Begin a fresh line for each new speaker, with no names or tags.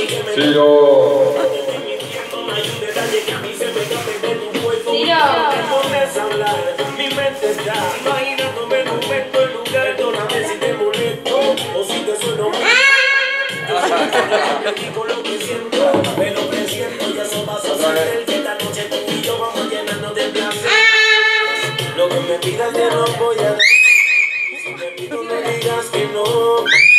Tiro. Mi mente está imaginándome el momento, el lugar, perdóname si te molesto o si te sueno mal. Digo lo que siento, pero que siento y eso vas a hacer que esta noche tú y yo vamos a llenarnos de placer. Lo que me pidas te lo voy a dar. Si te pido no digas que no.